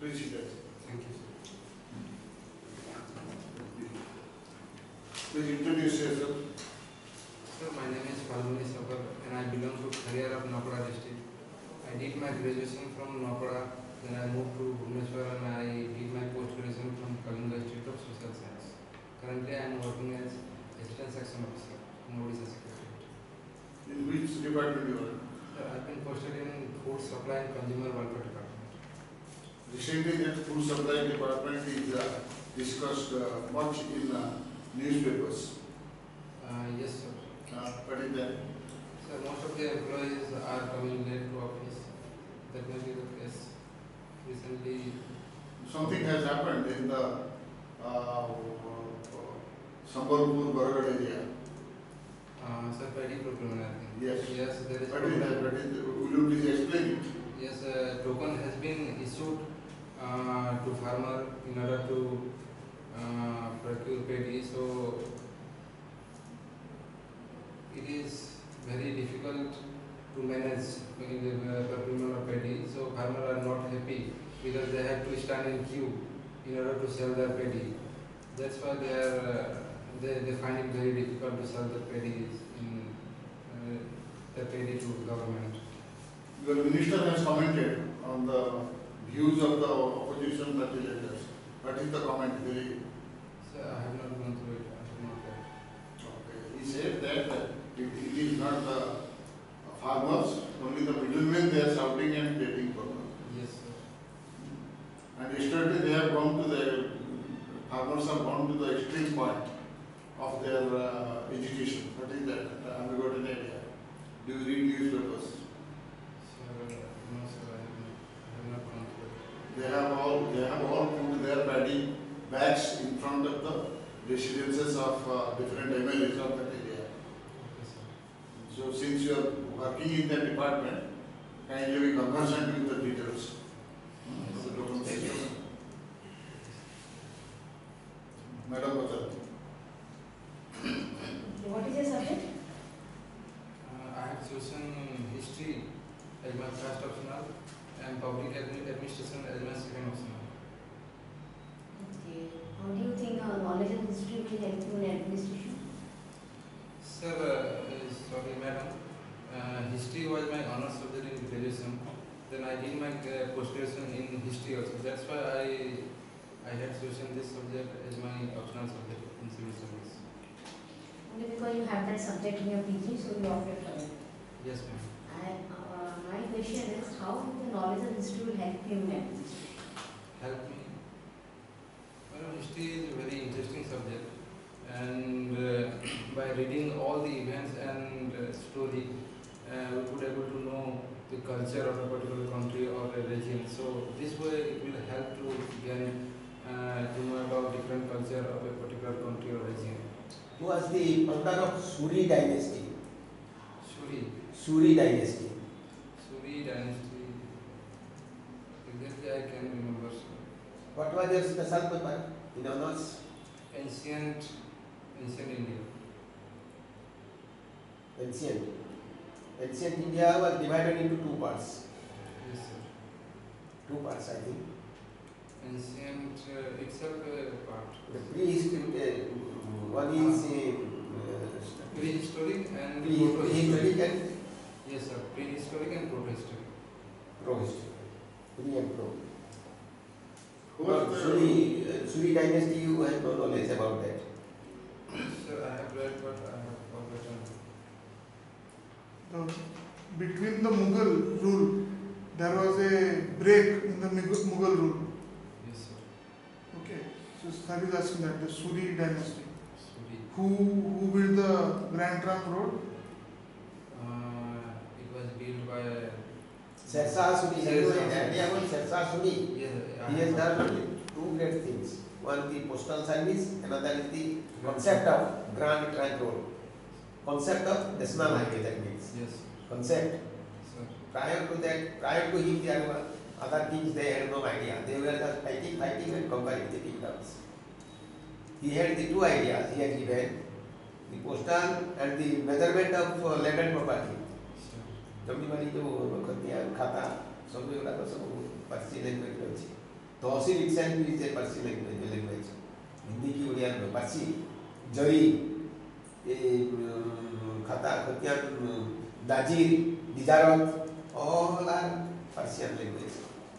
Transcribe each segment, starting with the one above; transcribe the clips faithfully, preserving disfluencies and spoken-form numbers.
Please sit down. Thank you, sir. Please introduce yourself. Sir, my name is Falguni Sabal and I belong to Khariyar of Nakoda district. I did my graduation from Nakoda, then I moved to Bhubaneswar and I did my post-graduation from Kalinga Institute of Social Science. Currently I am working as Assistant Section Officer in Odisha Secretariat. In which department you are? Sir, I have been posted in Food Supply and Consumer Welfare Department. Recently, that food supply department is uh, discussed uh, much in uh, newspapers. Uh, yes, sir. Uh, what is that? Sir, most of the employees are coming late to office. That may be the case. Recently, Something has happened in the uh, Sambalpur Baragad area. uh, sir, paddy procurement, I think. Yes. Yes, there is. What is that? What is, will you please explain it? Yes, uh, token has been issued uh, to farmer in order to uh, procure paddy. So it is very difficult to manage in the uh, procurement of paddy. So farmers are not happy because they have to stand in queue in order to sell their paddy. That's why they are uh, they, they find it very difficult to sell the paddy in uh, the paddy to government. The minister has commented on the views of the opposition legislators. What is the comment? Very, So I have not gone through it. I have not read. okay. He said that uh, it, it is not the farmers, only the middlemen they are shouting and getting problem. Yes, sir. And yesterday they have gone to the, farmers have gone to the extreme point of their uh, education. What is that? Have you got an idea? Do you read newspapers? Sir, no, sir, I have not, I have not gone through it. They have all, they have all put their paddy bags in front of the residences of uh, different M L As of that area. Okay, sir. So since you are working in that department, kindly be conversant with the details. Yes, of the sir. documentation. Madam Bhatta. What is your subject? Uh, I have chosen history as my first optional and public admi- administration as my second optional. Okay. How do you think uh, knowledge and history will help you in administration? Sir, uh, sorry, madam. Uh, history was my honors subject in graduation. Then I did my uh, post-graduation in history also. That's why I I had chosen this subject as my optional subject in civil service. Only because you have that subject in your P G, so you opted for it. Yes, ma'am. And uh, my question is, how the knowledge and history will help you in administration? Help me. Well, history is a very interesting subject, and uh, by reading all the events and uh, story, uh, we could able to know the culture of a particular country or a region. So this way it will help to gain uh, to know about different culture of a particular country or region. Who was the founder of Suri dynasty? Suri, Suri dynasty. Suri dynasty. Exactly, I can remember. Sir. What was their special paper in honors? Ancient, ancient India. Ancient. Ancient India was divided into two parts. Yes, sir. Two parts, I think. Ancient uh, itself a part. The prehistory, uh, one is uh, Prehistoric and pre- protohistoric. prehistoric and Yes, sir. Prehistoric and protohistoric. prohistoric. Pre and pro. Who But was the, Suri, uh, Suri dynasty, you have no knowledge about that. Sir, I have read, but I have forgotten. The, between the Mughal rule, there was a break in the Mughal Mughal rule. Yes, sir. Okay, so that is asking that the Suri dynasty. Suri. Who who built the Grand Trunk Road? Uh, it was built by. Shershah Suri, Sher you Shah have idea about Shershah Suri? Yes, I He have has done only two great things. One the postal service, another is the concept of Grand Trunk Road. Concept of national highway, that means. Yes, Concept. sir. Prior to that, prior to him, there were other things they had no idea. They were just fighting, fighting and conquering the kingdoms. He had the two ideas he had given, the postal and the measurement of uh, land and property. Sir. जमीन वाली जो खतिया खाता सब एगुड़ा सब पर्ची line कर अछि तहसील itself is a Parsi language. language. Hindi की उड़िया में पारसी जरी ये खाता खतियान दाजीर दिजारत all are Persian language.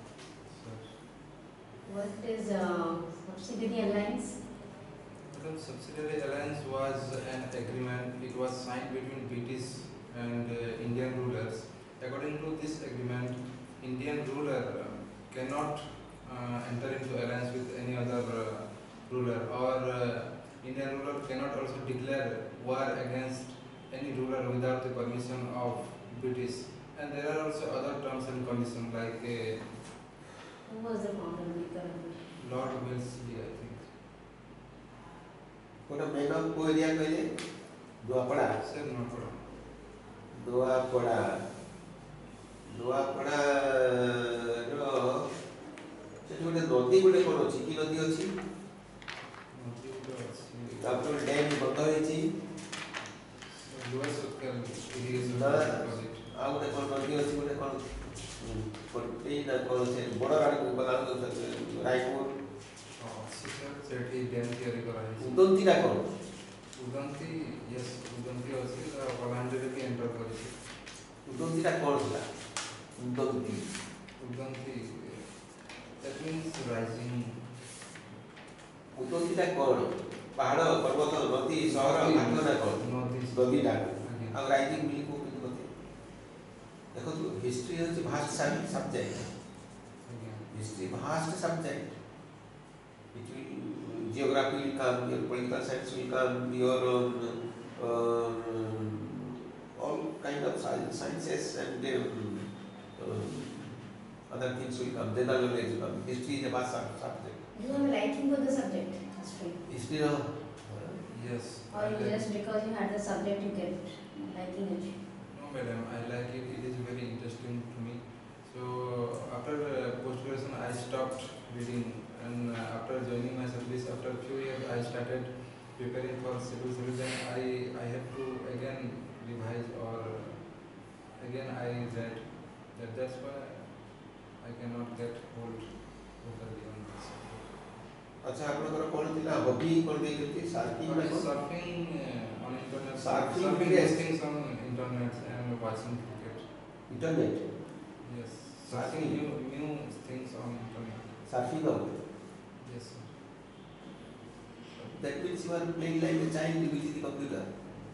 What is uh, subsidiary alliance? The subsidiary alliance was an agreement. It was signed between British and uh, Indian rulers. According to this agreement, Indian ruler uh, cannot uh, enter into alliance with any other uh, ruler, or uh, Indian ruler cannot also declare war against any ruler without the permission of British. And there are also other terms and conditions like uh, Who was the founder maker of it? Lord Wellesley, I think. कोटा main of को area कहले दुआपड़ा Sir, not for दुआपड़ा दुआपड़ा रो सेठी गोटे नदी गोटे कोन अछि की नदी अछि तापर डैम बंद होइछि Lewis Hotel irrigation ना project. आ गोटे कोन नदी अछि गोटे कोन कोन ना कोन से बड़ राड को बगा रायपुर Oh, sir, सेठी डैम तैयारी कराइछि. उदंती ना कोन उदंती, yes, उदंती अछि बलांडीरे के एंटर करिछि. उदंती ना कोन होला Udanti Udanti, that means rising. Udanti ना कोन पहाड़ पर्वत नदी शहर घाट ना कोन Northeast. नदी ना Again. अब राइजिंग बिल को कित होते देखो तो हिस्ट्री है vast subject Again. History vast subject it will geography will come, your political science will come, your um, um, all kind of science, sciences and um, um, other things will come, general knowledge will come. History is a vast subject. You have a liking for the subject, history, History no, Yes. or you just because you had the subject you kept liking it? No, madam, I like it. It is very interesting to me. So after uh, post graduation, I stopped reading, and uh, after joining my service, after a few years, I started preparing for civil service. And I I have to again revise, or again I read. That that's why I cannot get hold totally on this. अच्छा आपनकर कोन थिला hobby कोन दे करती surfing But में कोन surfing uh, on internet, Surfing, surfing yes. things on internet and watching cricket. Internet Yes, Surfing. surfing new new things on internet. Surfing हो Yes, sir. that means you are playing like a child with the computer.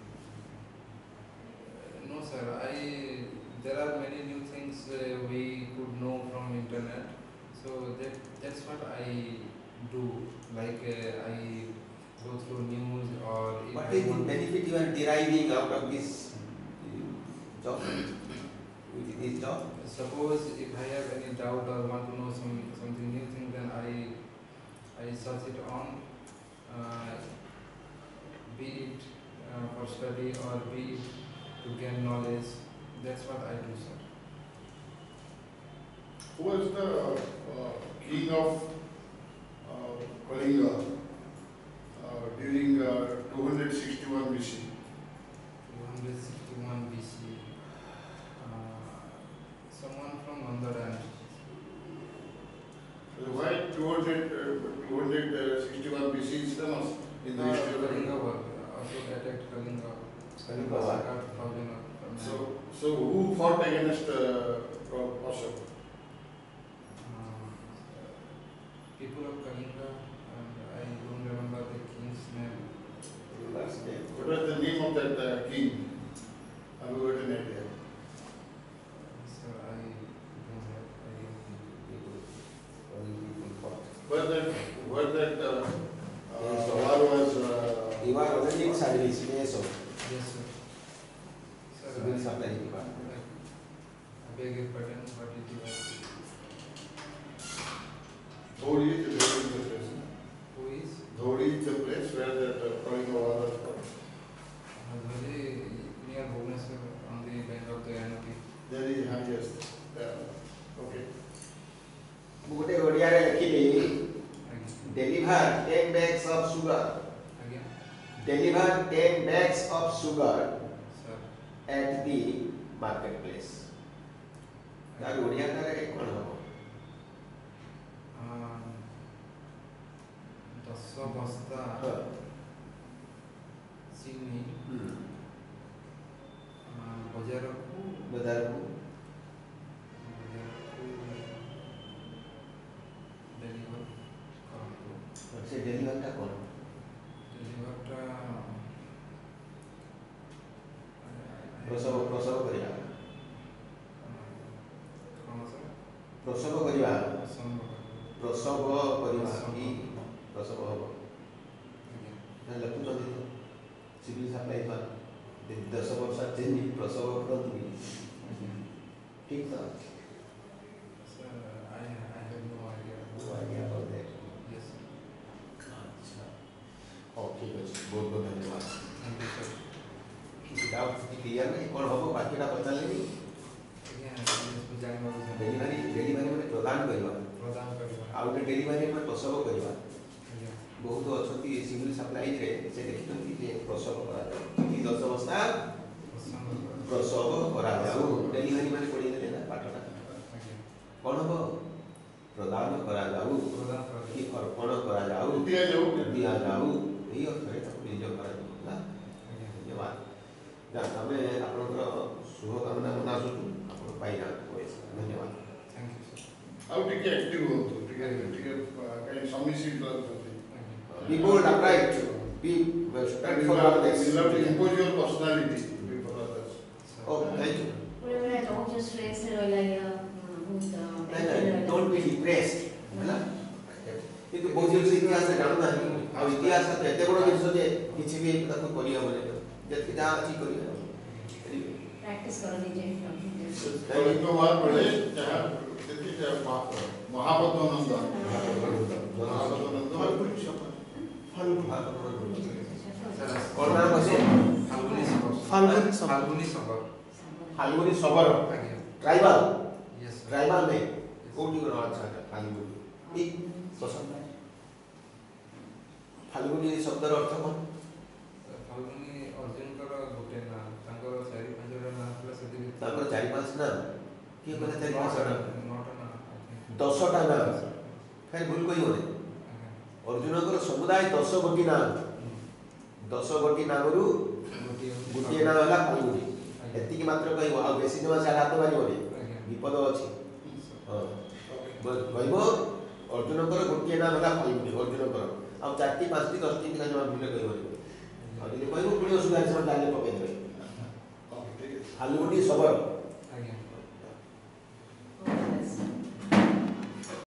Uh, no, sir. I there are many new things uh, we could know from internet. So that that's what I do. Like uh, I go through news, or if What I is the want- benefit you are deriving out of this uh, job, with this job? Suppose if I have any doubt or want to know some something new thing, then I I search it on, uh, be it uh, for study or be it to gain knowledge. That's what I do, sir. Who was the uh, king of uh, Kalinga uh, during uh, two sixty-one B C? two sixty-one B C. Uh, someone from Nanda dynasty. Why two sixty-one B C is famous in the Uh, history of Kalinga Kalinga? war. Also attacked Kalinga. Kalinga war. Massacred thousand of men. So, so who fought against uh, Ashok? Uh, people of Kalinga, and I don't remember the king's name. Ruler's name. What was the name of that uh, king? Have you got an idea? So I don't have idea. People, only people fought. Where that, where that uh, Yes, uh, sir. war was uh, You are already in service, yes, so Yes, sir. Sir, civil I- supply department. I beg your pardon, what did you ask? Dhori is the name of the place. Who is? Dhori is the place where that uh, Kalinga war was fought. Dhari near Bhubaneswar on the bank of the Yanati. There is highest. Uh, okay. ଗୋଟେ ଓଡ଼ିଆରେ ଲେଖିଲି Again. deliver ten bags of sugar Again. deliver ten bags of sugar Sir. at the marketplace ତାର ଓଡ଼ିଆଟାରେ କ'ଣ ହବ Uh, ଦଶ ବସ୍ତା ହଁ ଚିନି ହୁଁ ଆ, ବଜାରକୁ ବଜାରକୁ ବଜାରକୁ ଡେଲିଭର କରନ୍ତୁ। ସେ ଡେଲିଭରିଟା କ'ଣ? ଡେଲିଭରଟା ପ୍ରସବ ପ୍ରସବ କରିବା କ'ଣ ସାର୍? ପ୍ରସବ କରିବା ଅସମ୍ଭବ। ପ୍ରସବ କରିବା କି ପ୍ରସବ ହବ ଆଜ୍ଞା ଲେଖୁଛନ୍ତି ତ ସିଭିଲ ସପ୍ଲାଇ ଦ୍ୱାରା ଦଶ ବର୍ଷ ଚିନି ପ୍ରସବ କରନ୍ତୁ କି ଆଜ୍ଞା ଠିକ୍ ତ sir I I have no idea. No idea about that. Yes sir. ଆଚ୍ଛା ହଉ ଠିକ୍ ଅଛି ବହୁତ ବହୁତ ଧନ୍ୟବାଦ। Thank you sir. କିଛି ଡାଉଟ୍ କିଛି କ୍ଲିୟର ନାହିଁ କ'ଣ ହବ ବାକିଟା ପଚାରିଲେନି ଆଜ୍ଞା ମୁଁ ଜାଣିବାକୁ ଚାହେଁ। ଡେଲିଭରି ଡେଲିଭରି ମାନେ ପ୍ରଦାନ କରିବା ପ୍ରଦାନ କରିବା। ଆଉ ଗୋଟେ ଡେଲିଭରି ମାନେ ପ୍ରସବ କରିବା ଆଜ୍ଞା ବହୁତ ଅଛନ୍ତି ସିଭିଲ ସପ୍ଲାଇରେ ସେ ଦେଖିଛନ୍ତି ଯେ ପ୍ରସବ କରାଯାଉ କି ଦଶ ବସ୍ତା ଅସମ୍ଭବ। ପ୍ରସବ କରାଯାଉ ଡେଲିଭରି ମାନେ ପଢ଼ି ଦେଲେ ନା ପାଠଟା ଆଜ୍ଞା କ'ଣ ହବ ପ୍ରଦାନ କରାଯାଉ ପ୍ରଦାନ କି କରିବା। ଅର୍ପଣ କରାଯାଉ ଦିଆଯାଉ। ଦିଆଯାଉ ଏହି ଅର୍ଥରେ ତାକୁ ବିନିଯୋଗ କରାଯାଉ ହେଲା ଆଜ୍ଞା ଧନ୍ୟବାଦ ଯାହା ଆମେ ଆପଣଙ୍କର ଶୁଭକାମନା ମନାସୁଛୁ ଆପଣ ପାଇଯାଆନ୍ତୁ ପଇସା ଧନ୍ୟବାଦ थैंक यू सर। ଆଉ ଟିକେ ଆକ୍ଟିଭ ହୁଅନ୍ତୁ ଟିକେ ଟିକେ କାହିଁ ସମିଶିତ ଅଛନ୍ତି। ଆଜ୍ଞା Be bold, upright, be stand for our You have to next. impose your personality before others. Oh, thank you. ବେଳେବେଳେ ବହୁତ ଷ୍ଟ୍ରେସ୍ରେ ରହିଲା ଇଏ ବହୁତ ନାଇଁ ନାଇଁ don't be depressed ହେଲା କିନ୍ତୁ ବହୁତ ଜିନିଷ ଇତିହାସରେ ଜାଣୁନାହାନ୍ତି ଆଉ ଇତିହାସ ତ ଏତେ ବଡ଼ ଜିନିଷ ଯେ କିଛି ବି ତାକୁ କରିହେବନି ଯେତିକି ଯାହା ଅଛି କରିବେ ପ୍ରାକ୍ଟିସ୍ କର ନିଜେ କଳିଙ୍ଗ ୱାର ବେଳେ ଯାହା ଯେତିକି ମହାପଦ୍ମନନ୍ଦ ମହାପଦ୍ମନନ୍ଦ କ'ଣ ନାମ ଅଛି फाल्गुनी सबर। फाल्गुनी सबर। फाल्गुनी सबर। फाल्गुनी सबर आज्ञा ट्राइबाल यस सर। ट्राइबाल में କୋଉଠି କ'ଣ ଅଛି फाल्गुनी ଠିକ୍ ପସନ୍ଦ फाल्गुनी ଶବ୍ଦର ଅର୍ଥ କ'ଣ फाल्गुनी अर्जुनकर गोटे ना तांकर चारि पांचटा ना ଥିଲା ସେଥି ତାଙ୍କର ଚାରି ପାଞ୍ଚ ନାମ କିଏ କହିଲା ଚାରି ପାଞ୍ଚ ନାମ ନଅଟା ନା ଦଶଟା ନାମ ଫେର ଭୁଲ କହିବନି ଅର୍ଜୁନଙ୍କର ସମୁଦାୟ ଦଶ ଗୋଟି ନାମ ଦଶ ଗୋଟି ନାମରୁ ଗୋଟିଏ ନାମ ହେଲା फाल्गुनी ଏତିକି ମାତ୍ର କହିବ ଆଉ ବେଶୀ ଜମା ଚାରି ହାତ ମାରିବନି ବିପଦ ଅଛି ହଁ କହିବ ଅର୍ଜୁନଙ୍କର ଗୋଟିଏ ନାମ ହେଲା फाल्गुनी ଅର୍ଜୁନଙ୍କର ଆଉ ଚାରିଟି ପାଞ୍ଚଟି ଦଶଟି ପିଲା ଜମା ଭୁଲ କହିବନି ଆଉ ଯଦି କହିବ ପୁଣି ଅସୁବିଧା ସେମାନେ ଜାଣିଲେ ପକେଇଦେବେ फाल्गुनी सबर